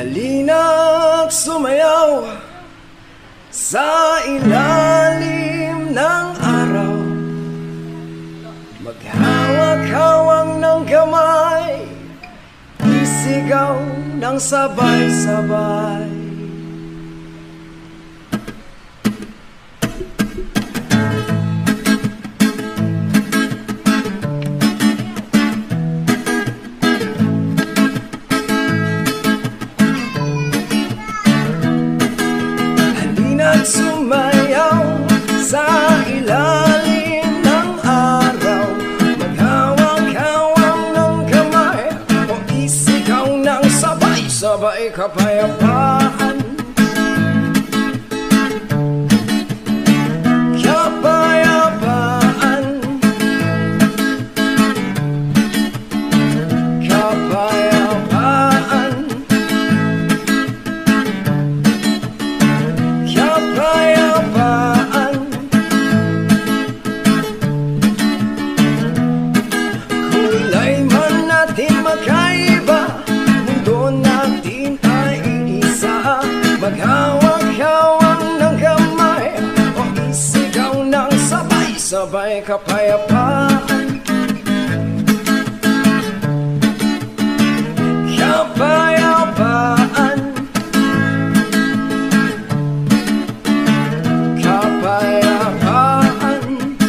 Halina't sumayaw sa ilalim ng araw, maghawak-hawak ng kamay, isigaw ng sabay-sabay. Sumayaw sa ilalim ng araw, maghawak-hawak ng kamay, o isigaw ng sabay-sabay kapayapaan. Kapayapaan, kapayapaan, kapayapaan. Kulay man natin magkaiba, mundo natin ay iisa. Maghawak-hawak ng kamay, o isigaw ng sabay-sabay kapayapaan. Kapayapaan, kapayapaan,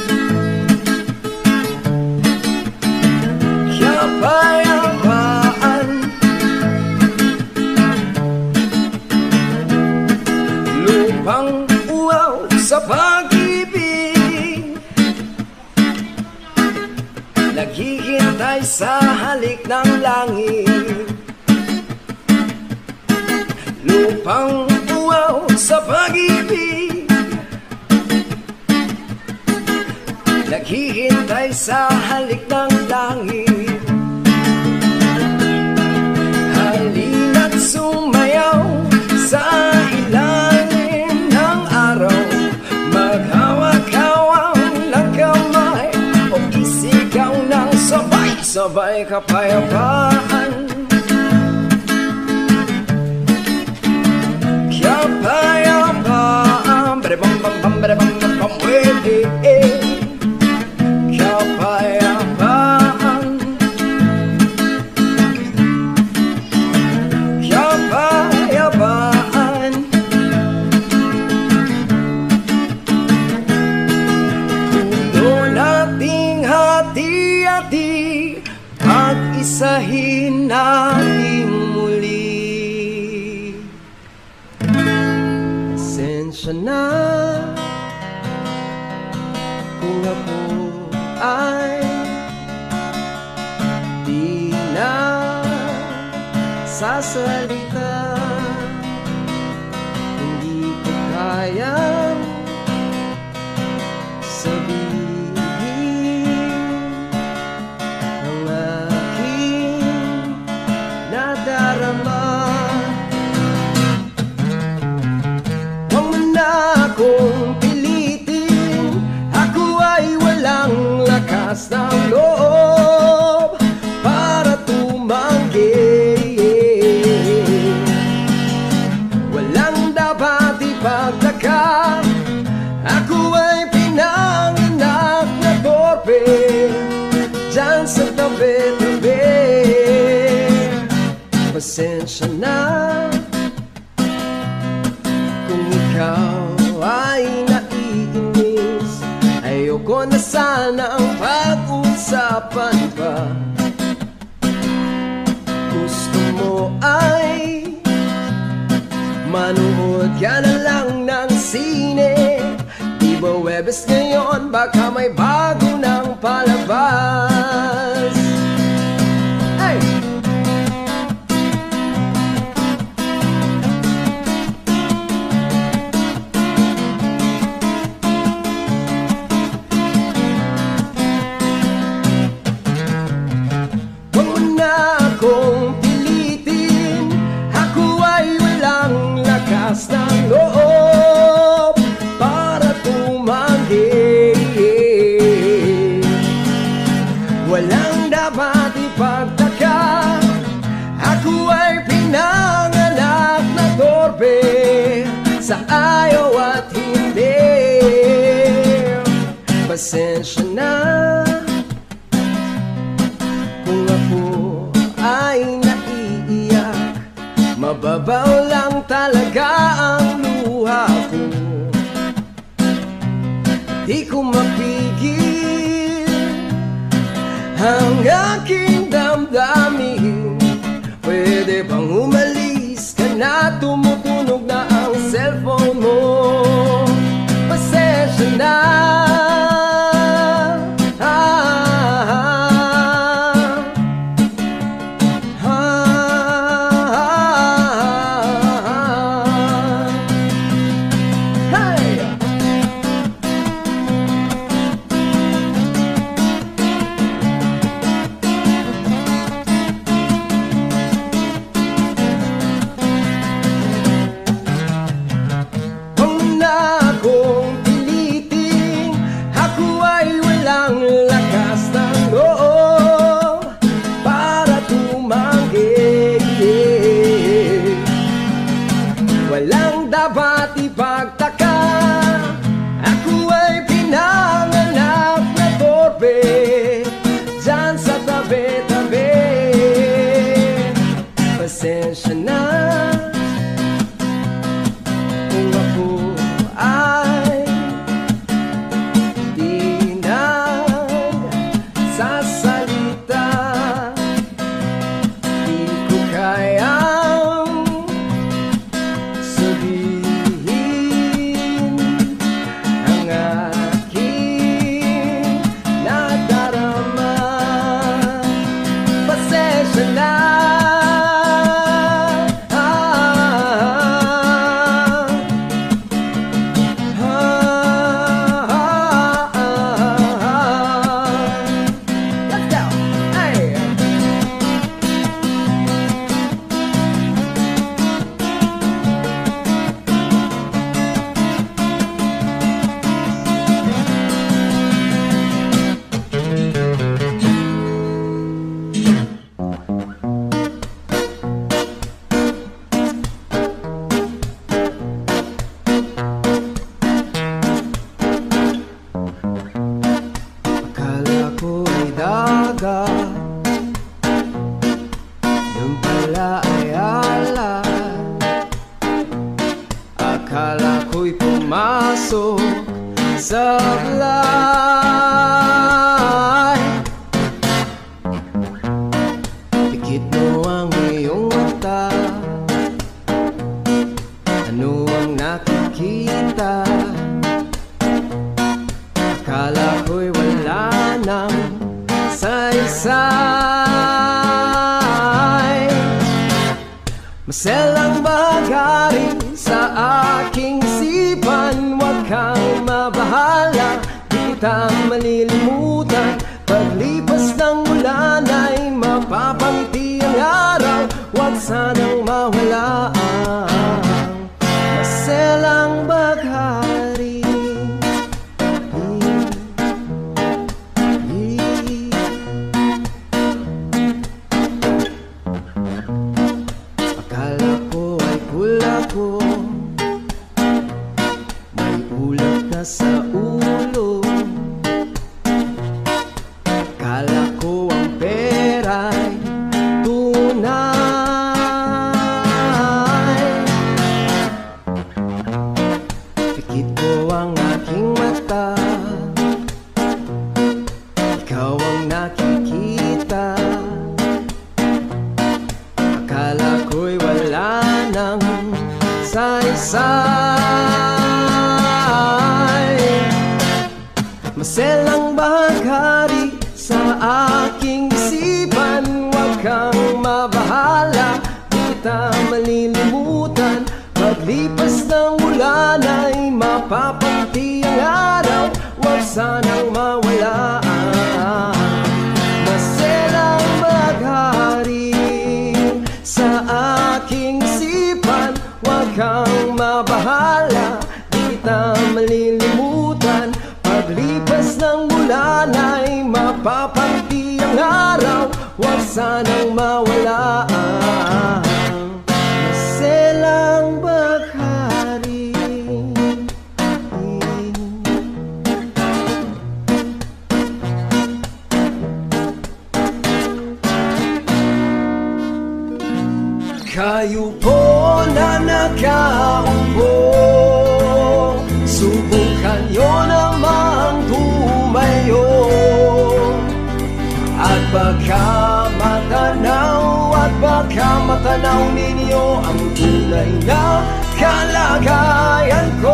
kapayapaan. Lupang uwaw sa pag-ibig, naghihintay sa halik ng langit. Lupang uwaw sa pag-ibig, naghihintay sa halik ng langit. Halina't sumayaw sa ilalim ng araw, maghawak-hawak ng kamay, o isigaw ng sabay-sabay kapayapaan. Kapayapaan, bam-bam-bam, bam-bam-bam, wede. Kapayapaan, kapayapaan. Puno nating hati-hati, pag-isahin natin muli. Pasensya na kung ako ay di na sasalita, hindi ko kayang sabihin ang aking nadarama. Huwag mo na akong pilitin, ako ay walang lakas ng loob para tumanggi. Walang dapat ipagtaka, ako ay pinanganak na torpe dyan sa tabi-tabi. Pasensya na kung ikaw ay naiinis, ayoko na sanang pag-usapan pa. Gusto mo ay manood ka na lang ng sine, di ba Webes ngayon baka may bago ng palabas. Hey! Huwag mo na akong pilitin, ako ay walang lakas ng loob para tumanggi. Walang dapat ipagtaka, ako ay pinanganak Pasensya na kung ako ay naiiyak. Mababaw lang talaga ang luha ko. Di ko mapigil ang aking damdamin. Pwede bang umalis ka na? Tumutunog na ang cellphone mo. Pasensya na. Walang dapat ipagtaka, ako ay pinanganak na torpe dyan sa tabi-tabi. Pasensya na kung ako ay di nagsasalita. Di ko kayang sabihin ang aking nadarama. Pasensya na. Let's go. Hey. Akala ko ay dagat, yun pala ay alat. Akala ko'y pumasok sa sablay. Pikit mo ang iyong mata, ano ang nakikita? Akala ko'y wala nang saysay. Maselang bahagi sa aking isipan. Huwag kang mabahala, di kita malilimutan. Paglipas ng ulan ay mapapangiti ang araw. Huwag sanang mawala ang maselang baghari. Akala ko ay pula ko, may ulap na sa ulo. Akala ko ang pera'y tunay. Pikit ko ang aking mata, ikaw ang nakikita. Akala ko'y wala nang saysay. Maselang bahagi sa aking isipan. Huwag kang mabahala, di kita malilimutan. Paglipas ng ulan ay mapapangiti ang araw. Huwag sanang mawala ang maselang bahagi sa aking isipan. Huwag kang mabahala, di kita malilimutan. Paglipas ng ulan ay mapapangiti ang araw. Huwag sanang mawala ang maselang bahagi. Kayo po na nakaupo, subukan nyo namang tumayo. At baka matanaw ninyo ang tunay na kalagayan ko.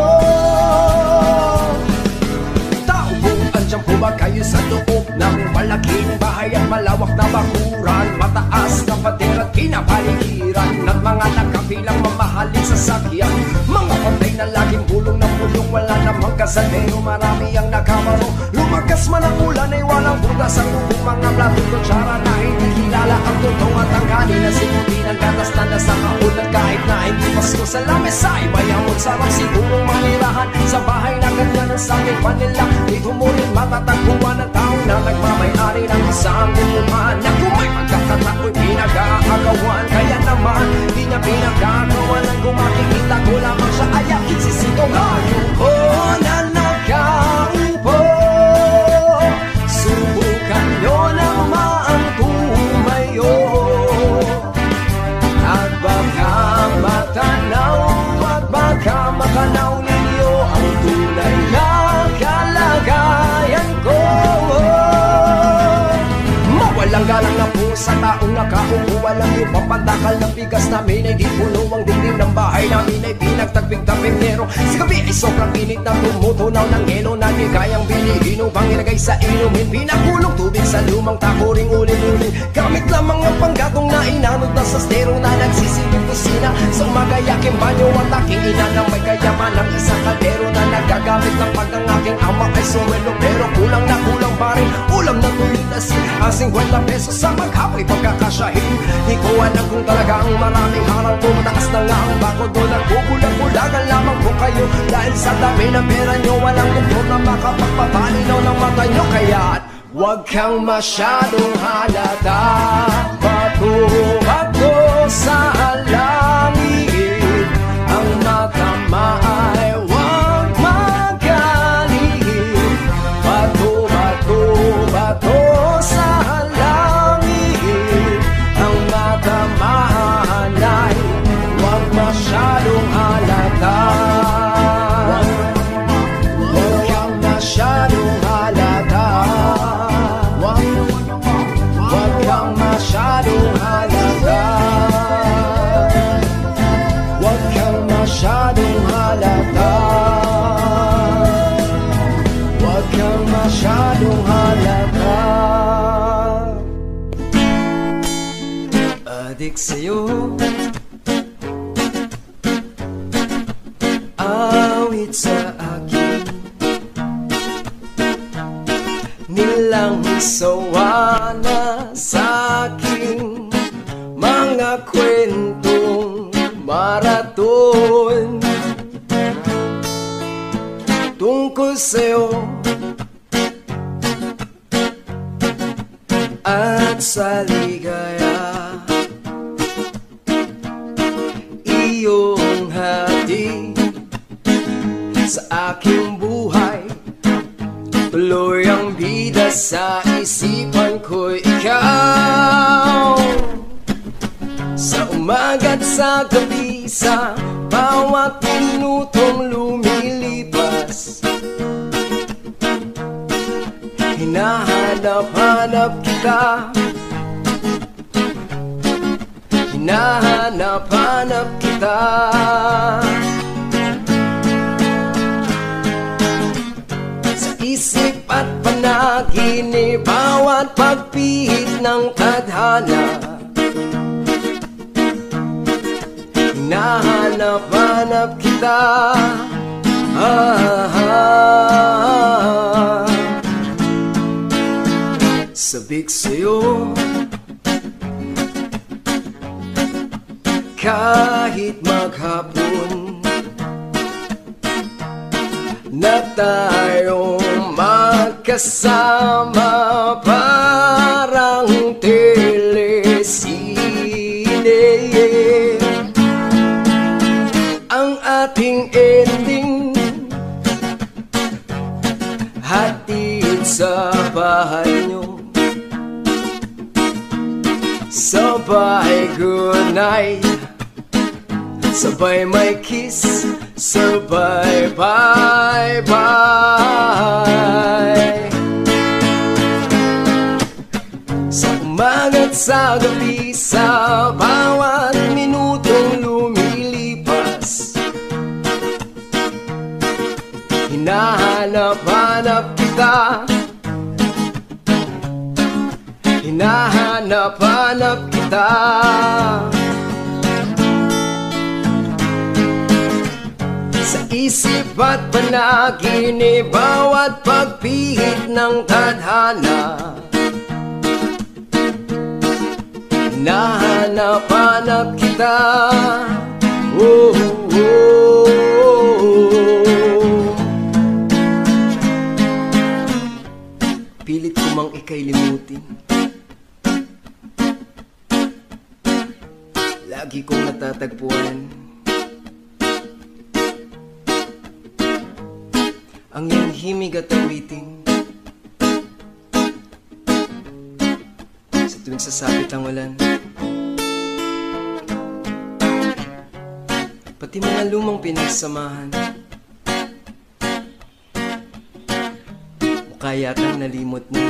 Andiyan po ba kayo sa loob ng malaking bahay at malawak na bakuran? Mataas na pader at pinapaligiran ng mga nakapilang mamahaling sasakyan. Mga patay na laging bulong na bulong, wala namang kasadero, marami ang nakamaro. Lumakas man ang ulan ay walang butas ang lubong, mga plato kutsara na hindi kilala ang tutong at ang kanina sinuti ng gatas na nasa kaulan. Kahit na hindi pasko sa lamesa, iba'y amon sarap sigurong manirahan sa bahay na ganyan ang sakit Manila. Dito mo rin matatagpuan ang tao na nagmamay-ari ng isang umuman, na kung may pagkakatao'y pinag-aagawan. Kaya naman, di niya pinagagawa ng kung makikita ko lamang siya ay aking sisigaw. Kayo ko na nakaupo, subukan nyo namang tumayo. At baka matanaw ninyo ang tunay na kalagayan ko. Mawalang galang na po sa taong nakaupo, walang yung pampandakal ng bigas namin ay di puno ang dingding ng bahay namin ay pinagtagping-taping nero. Sa gabi ay sobrang init na tumutunaw ng elo na di kayang bilihin upang ilagay sa inumin. Pinakulong tubig sa lumang takuring ulit-ulit, gamit lamang ang panggatong na inanod na sa stero na nagsisilbing kusina. Sa umaga yaking banyo at aking ina nang may kayaman ng isang kaldero na nagagamit ng pag ang aking ama ay sumelo. Pero kulang na kulang pa rin ulam na tuloy na ang 50 pesos sa maghapoy pagkakasyahin. Di ko alam kung talagang maraming harang ko, mataas na nga ang bakod doon. Nagbubulag-bulagan lamang po kayo dahil sa dami ng pera nyo, walang doktor na makapagpapalinaw ng mata nyo. Kaya't huwag kang masyadong halata, bato-bato sa langit. Ang matama ay huwag magaling, bato-bato sa langit. Ang matamaan ay huwag masyadong halata, huwag kang masyadong halata, huwag kang masyadong halata, huwag kang masyadong halata, huwag kang masyadong halata. Adik sa'yo, awit sa akin, nilang sawa na sa aking mga kwentong maraton tungkol sa'yo at sa ligaya. Iyong hati sa aking buhay, tuloy ang bida sa isipan ko'y ikaw. Sa umaga't sa gabi, sa bawat minutong lumilipas, hinahanap-hanap kita, hinahanap-hanap kita. Sa isip at panaginip, bawat pagpihit ng tadhana, hinahanap-hanap kita. Sabik sa'yo kahit maghapon na tayong magkasama, parang telesine. Ang ating ending, hatid sa bahay nyo, sabay good night. sabay may kiss, sabay bye-bye. Sa umaga't sa gabi, sa bawat minutong lumilipas, hinahanap-hanap kita, hinahanap-hanap kita. Sa isip at panaginip, bawat pagpihit ng tadhana, hinahanap-hanap kita. Oh, oh, oh. Pilit ko mang ika'y limutin, lagi kong natatagpuan ang iyong himig at awiting. Sa tuwing sasapit ang ulan, pati mga lumang pinagsamahan, mukha yatang nalimot na,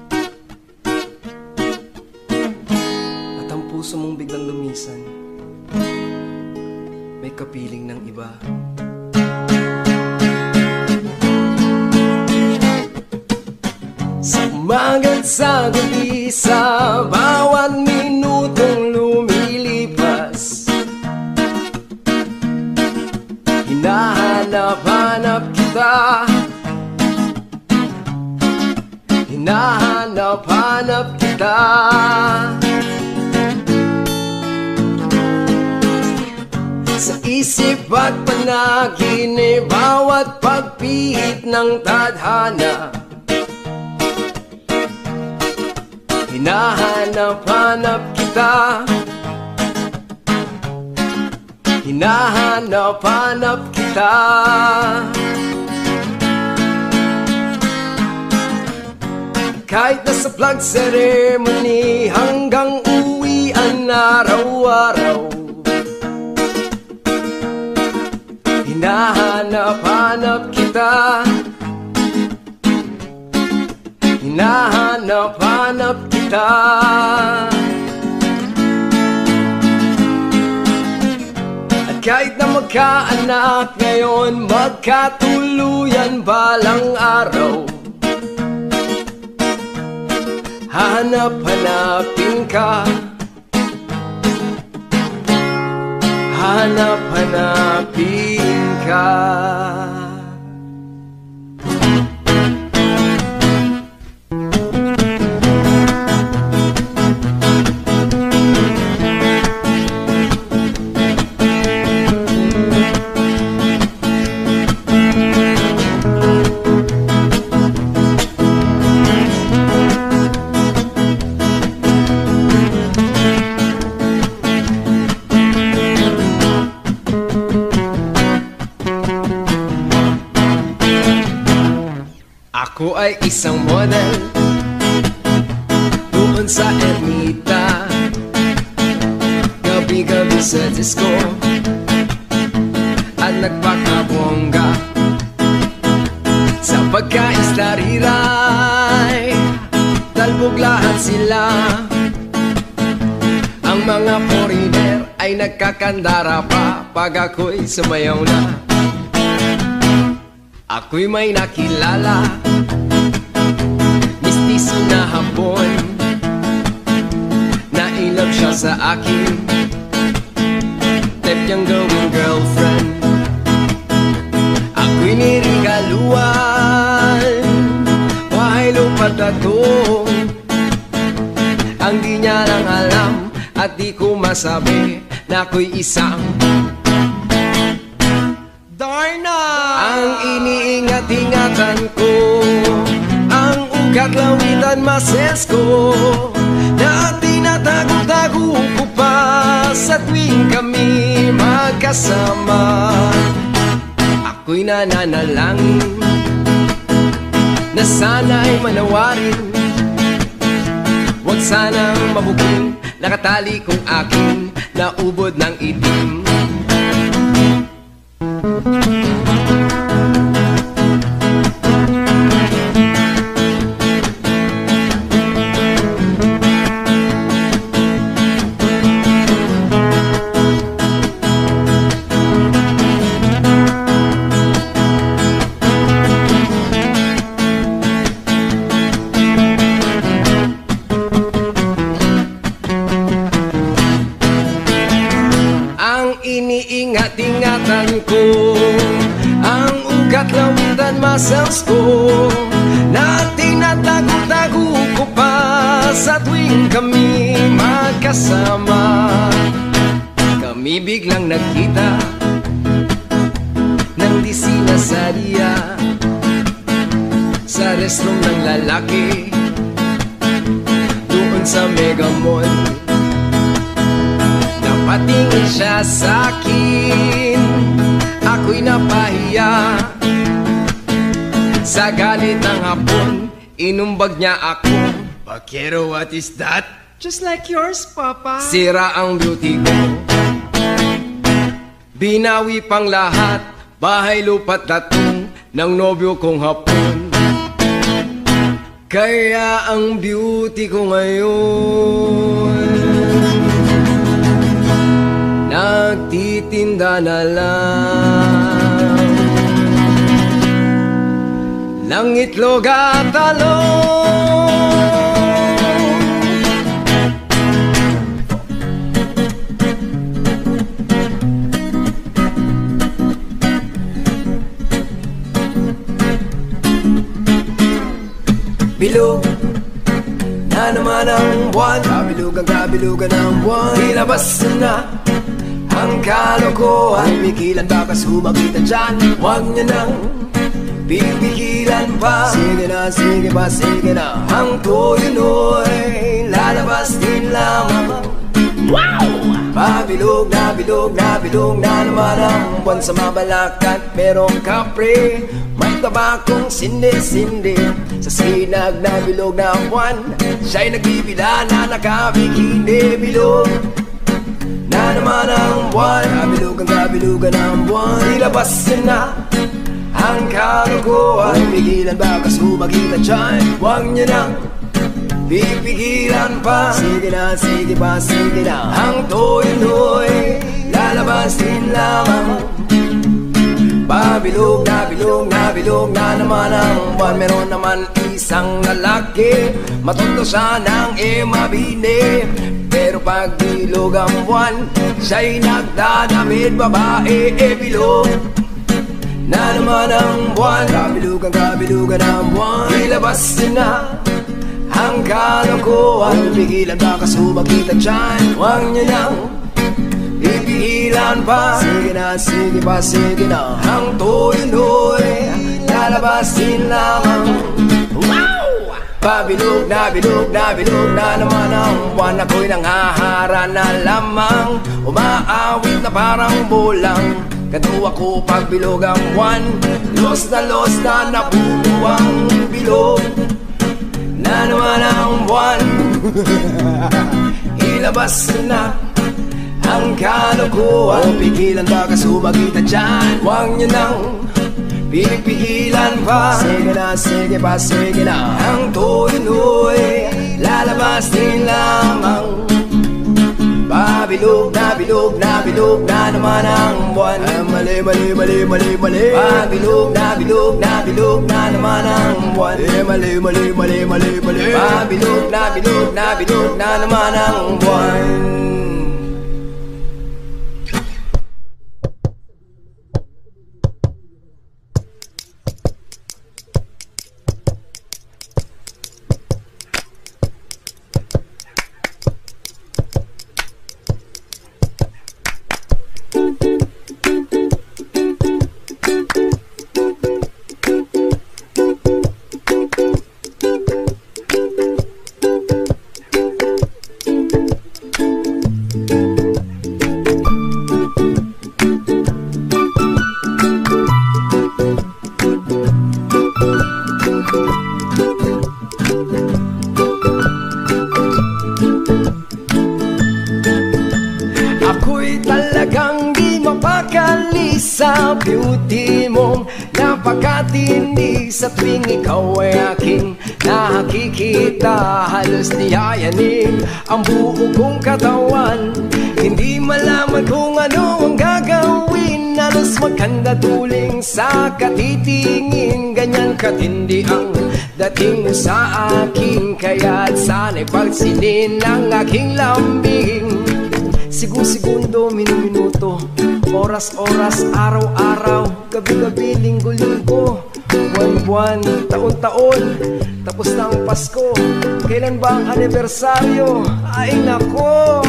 at ang puso mong biglang lumisan, may kapiling ng iba. Sa umaga't sa gabi, sa bawat minutong lumilipas, hinahanap-hanap kita, hinahanap-hanap kita. Sa isip at panaginip, bawat pagpihit ng tadhana, hinahanap-hanap kita, hinahanap-hanap kita. Kahit nasa flag ceremony hanggang uwian araw-araw, hinahanap-hanap kita, hinahanap-hanap kita. At kahit na magkaanak ngayon, magkatuluyan balang araw, hanap-hanapin ka, hanap-hanapin ka. Ako ay isang model doon sa ermita, gabi-gabi sa disco at nagpakabongga. Sa pagkaisla-riray, talbog lahat sila. Ang mga foreigner ay nagkakandara pa pag ako'y sumayaw na. Ako'y may nakilala, mistiso na hapon, na-in-love siya sa akin, type niyang gawing girlfriend. Ako'y nirigaluan, bahay lupa na to, ang di niya lang alam at di ko masabi na ako'y isang Darna! Ang iniingat-ingatan ko, ang ugat lawitan mases ko, na tinatago-tago ko pa sa tuwing kami magkasama. Ako'y nananalangin na sana'y manawarin, huwag sanang mabuking nakatali kong aking naubod ng itim. iniingat-ingatan ko ang ugat lawitan muscles ko na tinatago-tago ko pa sa tuwing kami magkasama. Kami biglang nagkita ng di sinasadya sa restroom ng lalaki doon sa Mega Mall. Napatingin siya sa'kin, ako'y napahiya. Sa galit ng hapon, inumbag niya ako. Bakero, what is that? Just like yours, Papa. Sira ang beauty ko, binawi pang lahat, bahay lupa't latong ng nobyo kong hapon. Kaya ang beauty ko ngayon nagtitinda na lang ng itlog at talong. Bilog na naman ang buwan, kabilugan ang buwan. Ilabas na ang kalokohan, pigilan baka sumagitan dyan. Huwag niya nang pipigilan pa. Sige na, sige pa, sige na. Ang tuloy-noy lalabas din lamang. Wow! Pabilog na, bilog na, bilog na naman ang buwan sa mabalakat. Merong kapre, may tabakong sindi-sindi. Sa sinag na bilog na buwan, siya'y nagbibila na nakabikini. Bilog na naman ang buwan, kabilugan ang buwan. Ilabas na ang kalokohan, pigilan baka sumagitan dyan. Huwag niya nang pipigilan pa. Sige na, sige pa, sige na. Ang toy-noy lalabas din lamang. Pabilog na, bilog na, bilog na naman ang buwan. Meron naman isang lalaki, matondo siya ng mabini. Pero pag bilog ang buwan, siya'y nagdadamit babae. Bilog na naman ang buwan, kabilugan ang buwan. Ilabas na ang kalokohan, pigilan baka sumagitan dyan. Huwag niya nang pipigilan pa. Sige na, sige pa, sige na. Ang tuloy-noy lalabas din lamang. Wow! Pabilog na, bilog na, bilog na naman ang buwan. Ako'y nanghahara na lamang, umaawit na parang bulang. Ganto ako pag bilog ang buwan, los na nabubuwang. Bilog na naman ang buwan, ilabas na ang kalokohan, pigilan baka sumagitan dyan. Huwag niya nang pipigilan pa. Sige na, sige pa, sige na. Ang tuloy-noy lalabas din lamang. Pabilog na, bilog na, bilog na naman ang buwan. Mali, mali, mali, mali, mali. Pabilog na, bilog na, bilog na naman ang buwan. Mali, mali, mali, mali, mali. Pabilog na, bilog na, bilog na naman ang buwan. Ako'y talagang di mapakali sa beauty mong napakatindi. Sa tuwing ikaw ay aking nakikita, halos niyayanig ang buo kong katawan. Hindi malaman kung ano ang gagawin, halos magkanda tuling sa katitingin. Ganyan katindi ang dating mo sa akin, kaya't sana'y pagsinin ang aking lambing. Segundo, minuto, Oras-oras, araw-araw, gabi-gabi, linggo-linggo, buwan-buwan, taon-taon, tapos na ang Pasko. Kailan ba ang anibersaryo? Ay nako!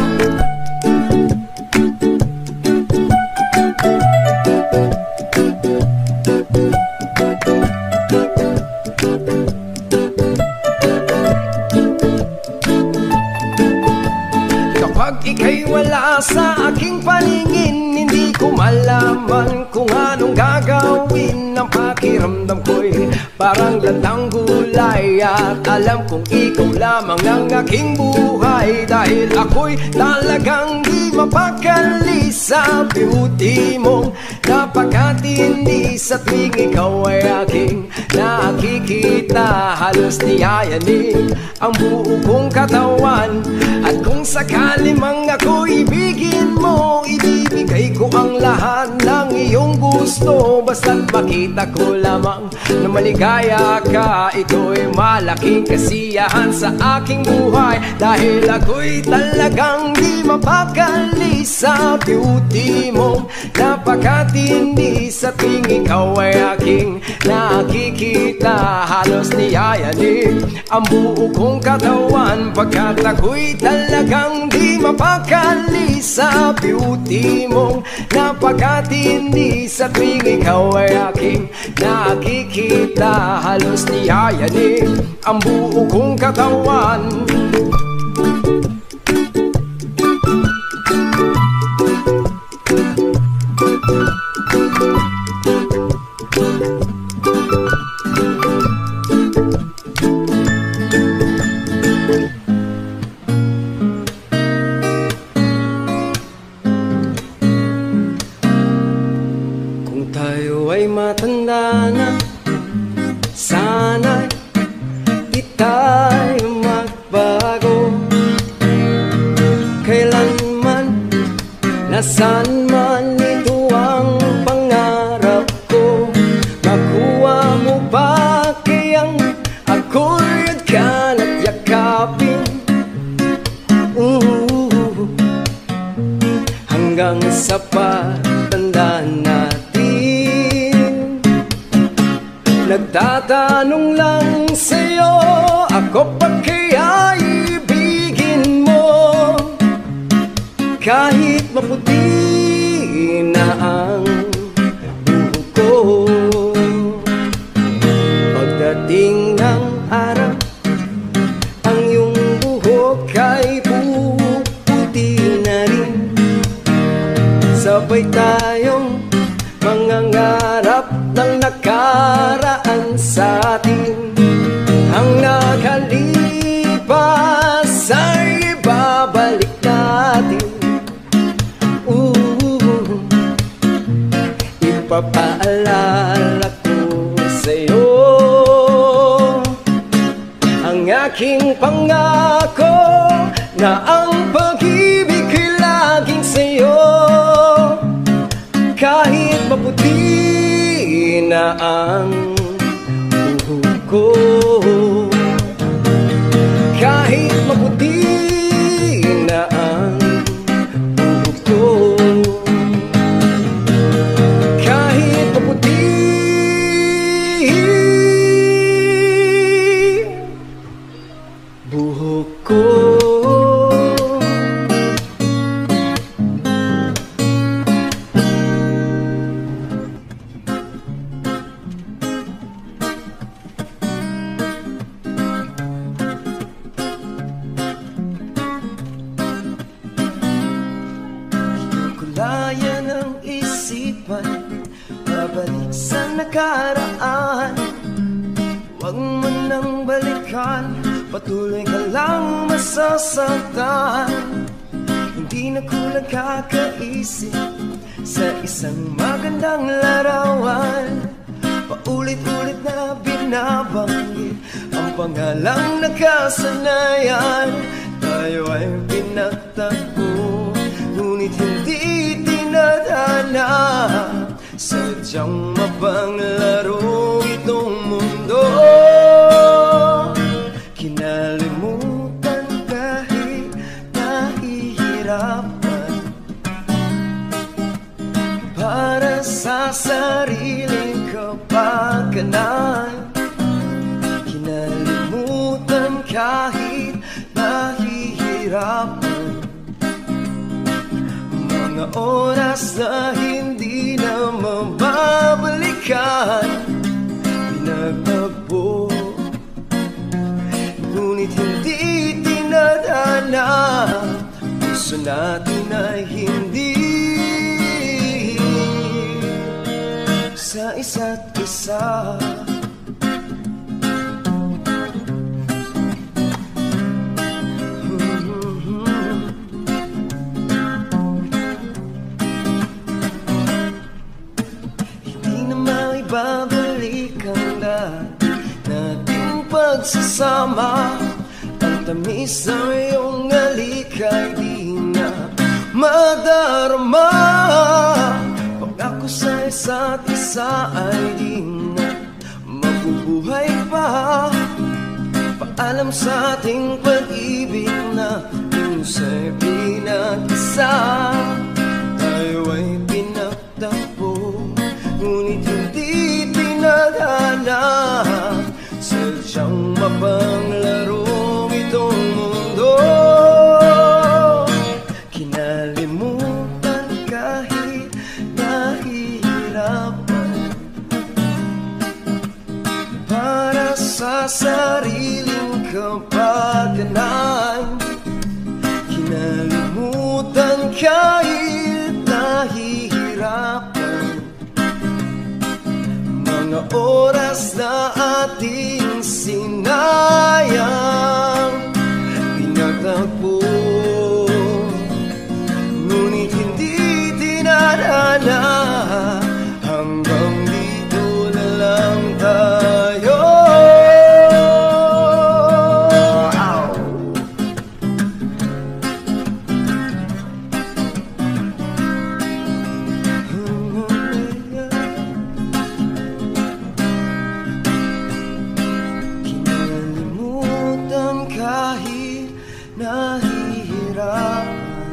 Kapag ika'y wala sa aking paningin, hindi ko malaman kung anong gagawin. Ang pakiramdam ko'y parang landang gulay, at alam kong ikaw lamang ang aking buhay. Dahil ako'y talagang di mapakali sa beauty mong napakatindi. Sa tuwing ikaw ay aking nakikita, halos niyayanig ang buo kong katawan. At kung sakali mang ako ibigin mo, ibibigay ko ang lahat ng iyong gusto. Basta't makita ko lamang na maligaya ka, ito'y malaking kasiyahan sa aking buhay. Dahil ako'y talagang di mapakali sa beauty mong napakatindi. Sa tuwing ikaw ay aking nakikita, halos niyayanig ang buo kong katawan. Pagkat ako'y talagang di mapakali sa beauty mong napakatindi. Sa tuwing ikaw ay aking nakikita, halos niyayanig ang buo kong katawan. Matanda na, sana'y di tayo magbago. Kailanman, nasaan man, ito ang pangarap ko. Makuha mo ba kayang ako'y agkan at yakapin? Hanggang sa patanda natin. Nagtatanong lang sa'yo, ako pa kaya ibigin mo? Kahit maputi na ang buhok ko, pagdating ng araw, ang iyong buhok ay puputi na rin. Sabay tayong mangangarap ng nakaraan sa atin. Ang nakalipas ay ibabalik natin. Ipapaalala ko sa'yo ang aking pangako na ang pag-ibig ay laging sa'yo. Kahit maputi na ang buhok ko, kahit maputi na ang buhok ko, kahit maputi buhok ko. Kulayan ang isipan, babalik sa nakaraan. Huwag mo nang balikan, patuloy ka lang masasaktan. Hindi na kulang kakaisip sa isang magandang larawan. Paulit-ulit na binabanggit ang pangalang nakasanayan. Tayo ay pinagtagpo, ngunit hindi tinadhana. Sadyang mapanglaro itong mundo, kinalimutan kahit nahihirapan. sa sariling kapakanan, kinalimutan kahit nahihirapan. Mga oras na hindi na mababalikan, pinagtagpo, ngunit hindi tinadhana. Puso natin ay hindi sa isa't isa. Hindi na maibabalik ang dati nating pagsasama. Ang tamis ng iyong halik ay di na madarama. Pag ako sa isa't isa ay di na mabubuhay pa. Paalam sa ating pag-ibig na usay pinag-isa. Tayo ay pinagtagpo, ngunit hindi tinadhana. Sadyang mapanglarong itong mundo, kinalimutan kahit nahihirapan. Para sa sariling kapakanan, kinalimutan kahit nahihirapan. Mga oras na ating sinayang, pinagtagpo, ngunit hindi tinadhana. Hanggang dito na lang tayo. Kinalimutan kahit nahihirapan.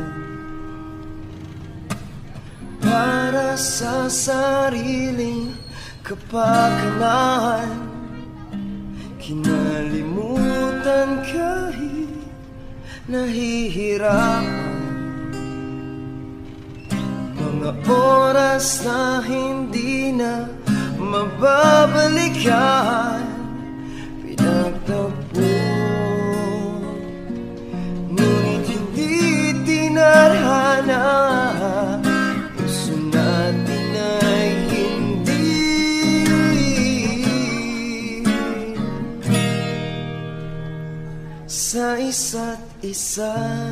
Para sa sariling kapakanan, kinalimutan kahit nahihirapan. Mga oras na hindi na mababalikan, pinagtagpo, ngunit hindi tinadhana. Puso natin ay hindi sa isa't isa.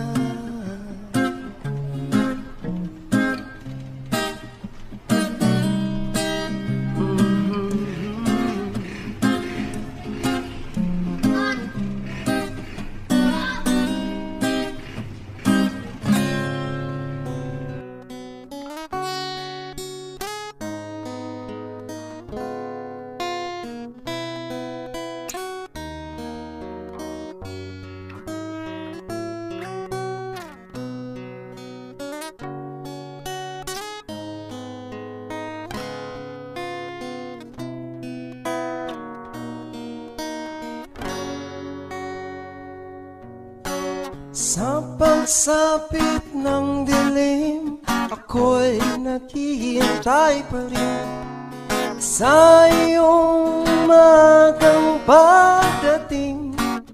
Sa pagsapit ng dilim, ako'y naghihintay pa rin sa iyong magang pagdating.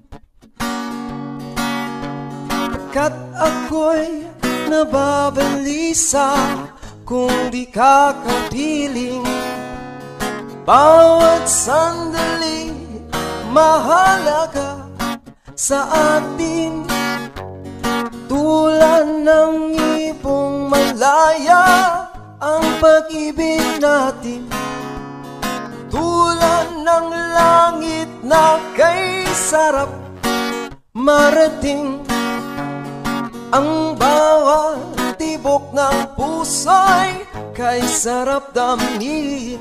Pagkat ako'y nababalisa kung di ka kapiling. Bawat sandali mahalaga sa atin, tulad ng ibong malaya ang pag-ibig natin. Tulad ng langit na kay sarap marating, ang bawat tibok ng puso'y kay sarap damhin.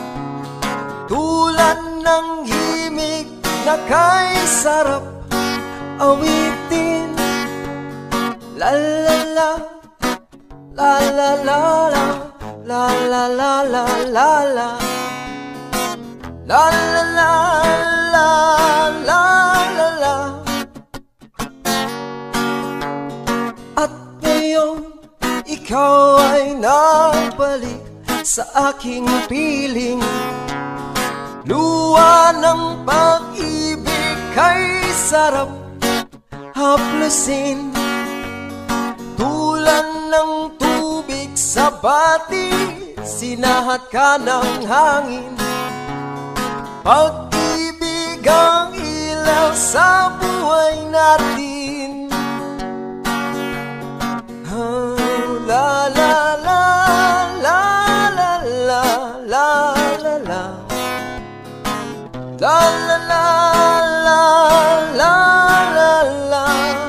Tulad ng himig na kay sarap awitin. La la la, la la la la, la la la la la la la la la la la la la. At ngayon ikaw ay nabalik sa aking piling. Luha ng pag-ibig kay sarap haplusin. Tulan ng tubig sa bati, sinahat ka ng hangin. Pag-ibig ang ilaw sa buhay natin. La la la la la la la la la la la la la la la la.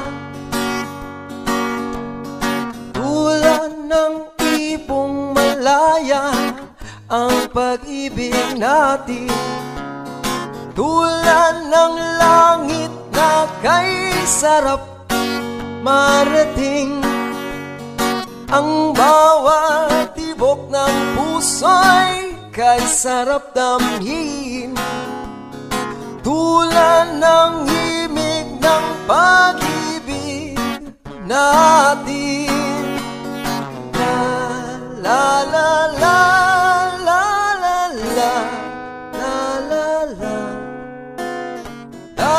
Tulad ng ibong malaya ang pag-ibig natin. Tulad ng langit na kay sarap marating. Ang bawat tibok ng puso'y kay sarap damhin. Tulad ng himig ng pag-ibig natin. La la la la la la la la la la.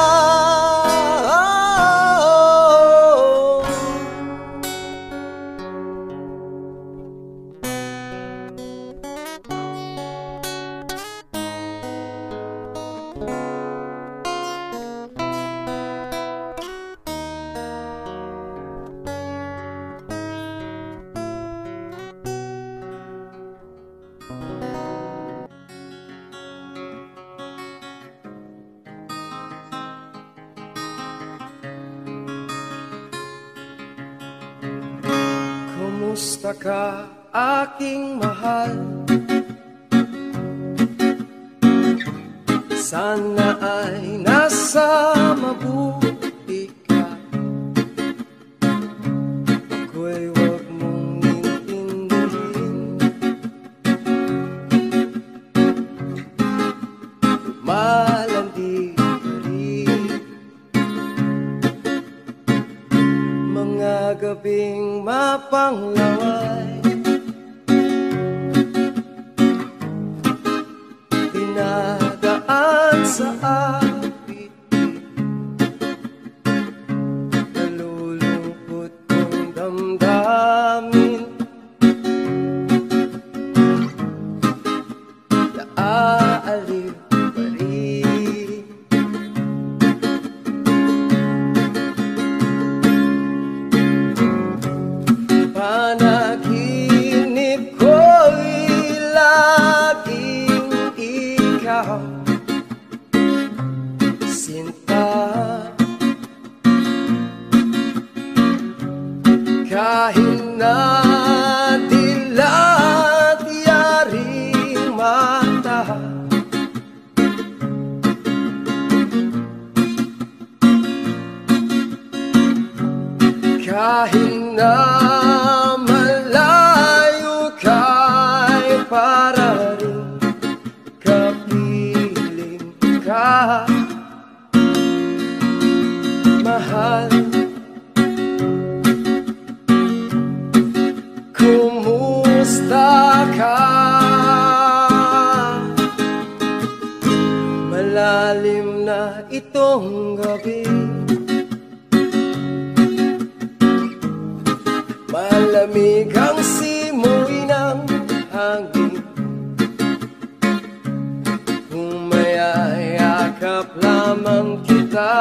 Kumusta ka, aking mahal? Sana ay nasa mabuti ka. Ako'y huwag mong intindihin. Malandi ka rin. Mga gabing mapanglaway, dinadaan sa akin. Nalulungkot kong damdamin. Naaaliw pa rin. Panaginip ko'y laging ikaw, sinta. Kahit na dilat yaring mata, kahit na malayo ka'y para rin kapiling ka, mahal. Kumusta ka? Malalim na itong gabi, malamig ang simoy ng hangin. Kung mayayakap lamang kita,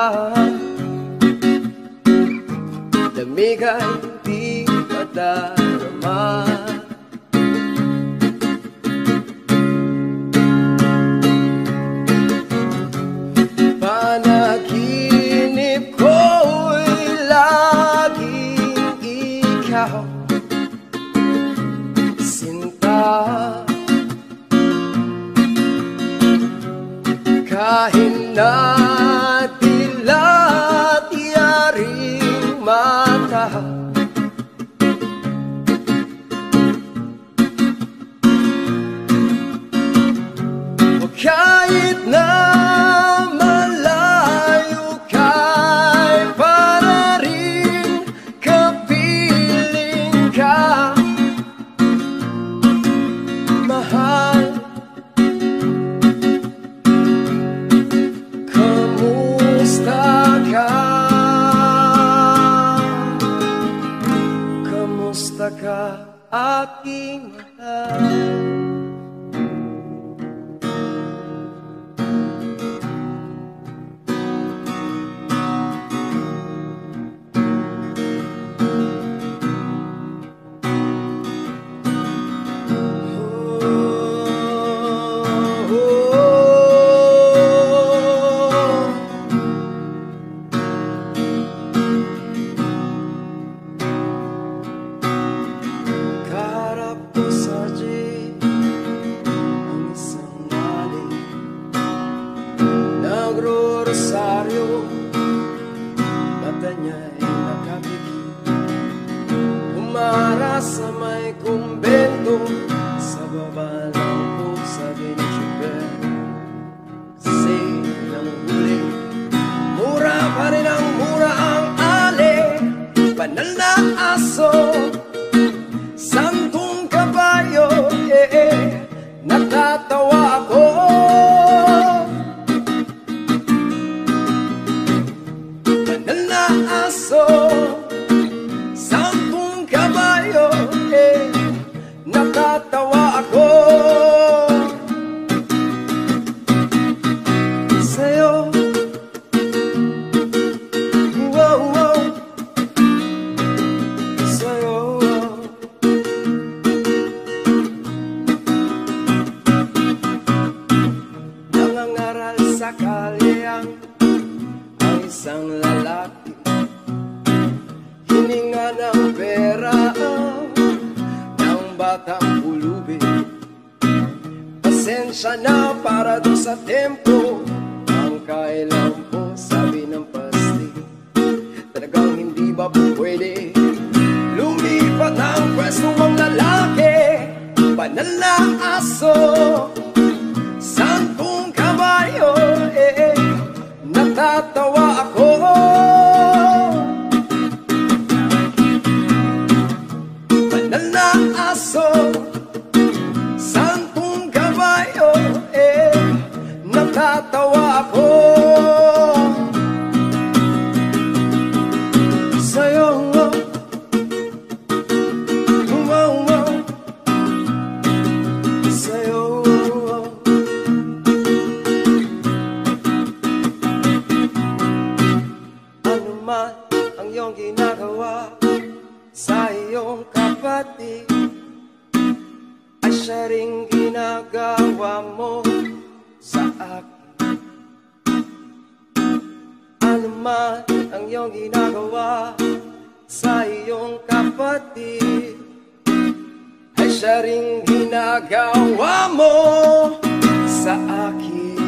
lamig ay di madarama. Panaginip ko'y laging ikaw, sinta. Kahit na dilat yaring mata, kumusta ka aking mahal? Nagro-rosaryo, mata niya'y nakapikit, umara sa may kumbento, sa baba ng pusa binitsuber. Kasi nang huli, mura pa rin ang mura ang ale, banal na aso, santong kabayo, natatawa ako. Sampung kabayo, nakatawa ako sa'yo. Wow, wow. Sa'yo. Nangangaral sa kalyang ang isang lalaki, hininga ng pera ng batang pulubi. Pasensya na para doon sa tempo, ang kailan po sabi ng pasti, talagang hindi ba po pwede lumipat ang pwesto mong lalaki? Banal na aso, santong kabayo, natatawa ako. Santong kabayo, natatawa ako sa'yo. Wow, wow. Sa'yo. Ano man ang iyong ginagawa sa iyong kapatid, ay siya ring ginagawa mo sa akin. Ano man ang iyong ginagawa sa iyong kapatid, ay siya ring ginagawa mo sa akin.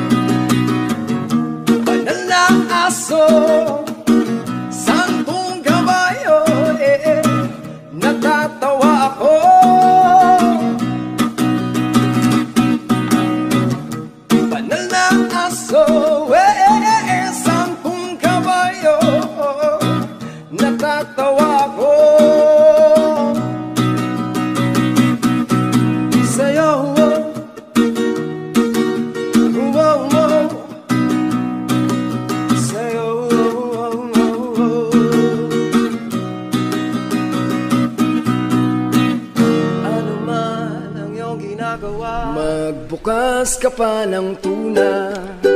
Banal na aso, santong kabayo, natatawa ako. Banal na aso, santong kabayo, natatawa ako sa'yo. Wow, wow. Sa'yo. Ano man ang iyong ginagawa, magbukas ka pa ng tuna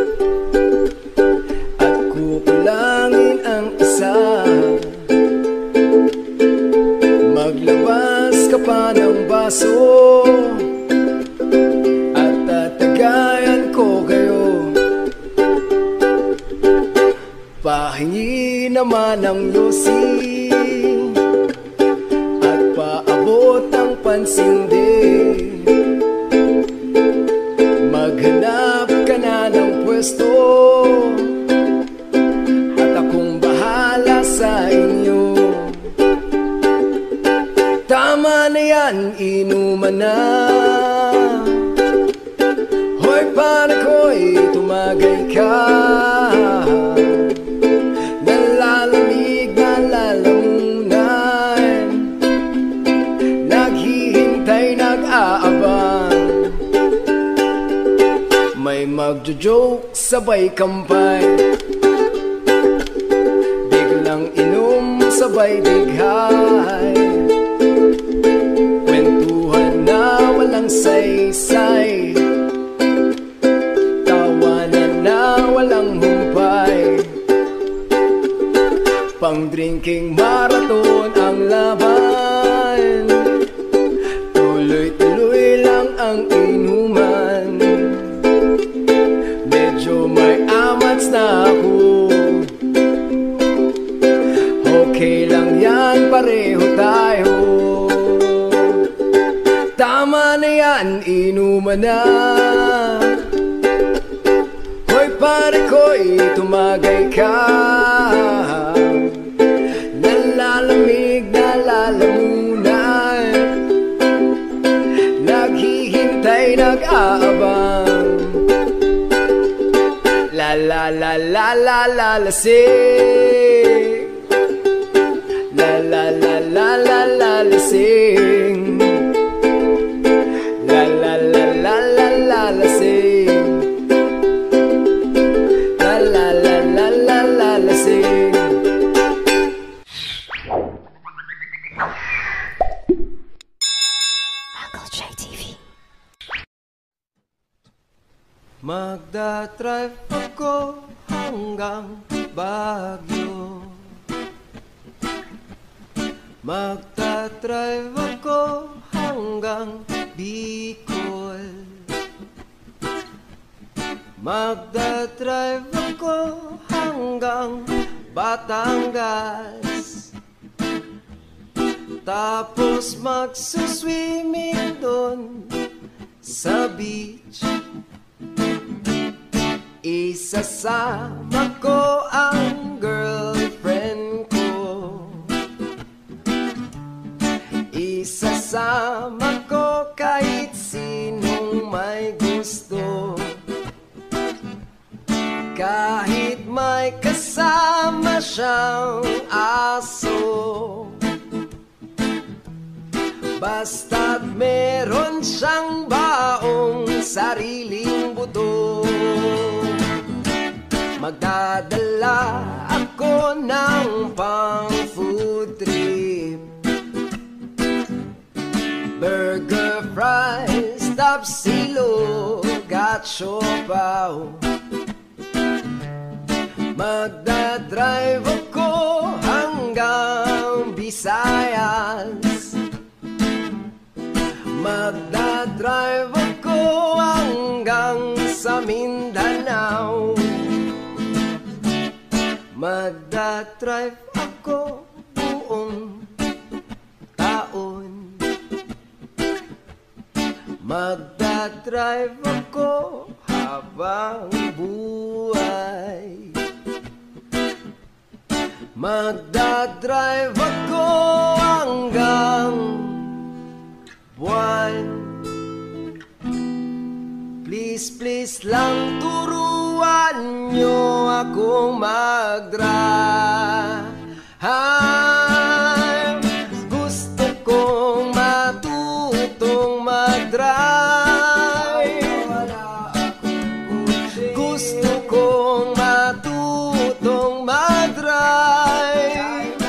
at kukulangin ang isa. Maglabas ka pa ng baso at tatagayan ko kayo. Pahingi naman ng yosi at paabot ng pansindi. Maghanap ka na ng pwesto at akong bahala sa inyo. Tama na yan, inuman na. Hoy, pare ko'y tumagay ka. Nalalamig na lalamunan, naghihintay, nag-aabang. May magjo-joke, sabay kampay, biglang inom, sabay dighay. yan, inuman na. Hoy pare ko'y tumagay ka. Nalalamig na lalamunan, naghihintay, nag-aabang. La la la la la la lasing. La la la la la la lasing. La la la la la la lasing. La la la la la la lasing. Uncle J TV. Magdadrive ako hanggang Baguio. Magdadrive ako hanggang Bicol. Magdadrive ako hanggang Batangas. Tapos magsuswimming doon sa beach. Isasama ko ang girlfriend ko. Isasama ko kahit sinong may gusto. Kahit may kasama siyang aso. Basta't meron siyang baong sariling buto. Magdadala ako ng pang food trip. Burger, fries, tapsilog at siopaw. Magdadrive ako hanggang Visayas. Magdadrive ako hanggang sa Mindanao. Magdadrive ako buong taon. Magdadrive ako habang buhay. Magdadrive ako hanggang buwan. Please, please lang turuan nyo akong mag-drive. Gusto kong matutong mag-drive. Gusto kong matutong mag-drive.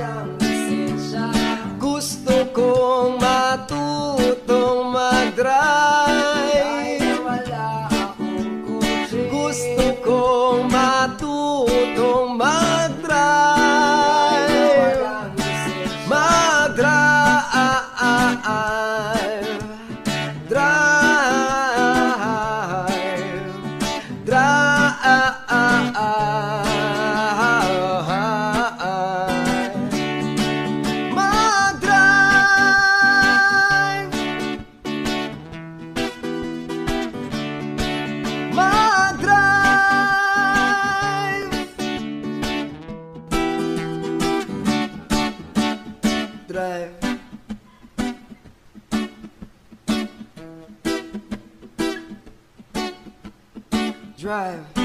Gusto kong matutong mag-drive. Gusto kong matutong mag-drive. Mag-drive. Drive. Drive. Drive.